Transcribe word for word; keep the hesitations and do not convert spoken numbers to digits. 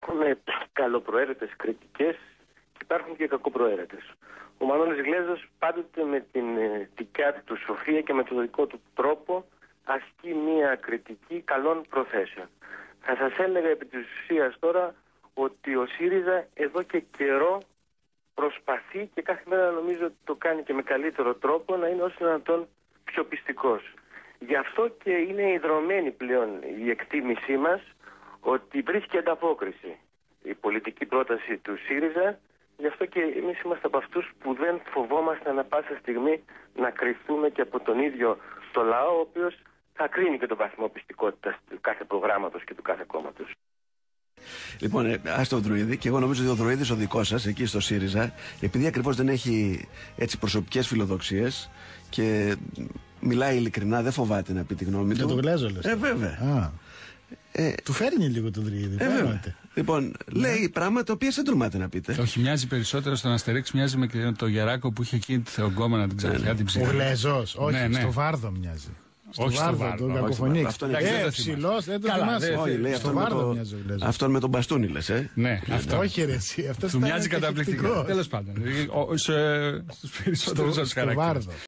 με καλοπροαίρετες κριτικές και υπάρχουν και κακοπροαίρετες. Ο Μανώλης Γλέζος πάντοτε με την δικιά του σοφία και με τον δικό του τρόπο ασκεί μια κριτική καλών προθέσεων. Θα σας έλεγα επί της ουσίας τώρα ότι ο ΣΥΡΙΖΑ εδώ και καιρό προσπαθεί και κάθε μέρα νομίζω ότι το κάνει και με καλύτερο τρόπο να είναι όσο δυνατόν πιο πιστικός. Γι' αυτό και είναι ιδρωμένη πλέον η εκτίμησή μας ότι βρίσκει ανταπόκριση η πολιτική πρόταση του ΣΥΡΙΖΑ. Γι' αυτό και εμείς είμαστε από αυτούς που δεν φοβόμαστε ανα πάσα στιγμή να κριθούμε και από τον ίδιο το λαό, ο οποίος θα κρίνει και τον βαθμό πιστικότητας του κάθε προγράμματος και του κάθε κόμματος. Λοιπόν, ε, ας το Δρουίδη, και εγώ νομίζω ότι ο Δρουίδης ο δικός σας εκεί στο ΣΥΡΙΖΑ, επειδή ακριβώς δεν έχει έτσι προσωπικές φιλοδοξίες και μιλάει ειλικρινά, δεν φοβάται να πει τη γνώμη του. Για τον Γλέζο λες. Ε, βέβαια. Α. Ε, του φέρνει λίγο το Δρουίδη. Ε, βέβαια. Λοιπόν, ναι. λέει πράγματα τα οποία δεν τολμάτε να πείτε. Όχι, μοιάζει περισσότερο στον Αστερίξ, μοιάζει με το Γεράκο που είχε εκείνη τη Θεογκόμενα την ξαφνιά, ναι, την ψυχή. Ο Γλέζος, όχι, ναι, ναι. στο Βάρδο μοιάζει. Στο όχι Βάρδο, στο Βάρδο, τον κακοφωνεί. Αυτό είναι ε, ψηλός, δεν το θυμάσαι. Όχι, λέει, στο Βάρδο το... μοιάζει ο Γλέζος. Αυτόν με τον μπαστούνι λες, ε. Ναι, αυτό. Όχι ρε εσύ, αυτός του μοιάζει καταπληκτικά. Τέλος πάντων, στους περισσότερους χαρακτήρες.